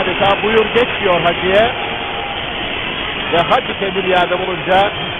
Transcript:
adeta buyur geç diyor hacıya. Ve hacı temir yağda bulunca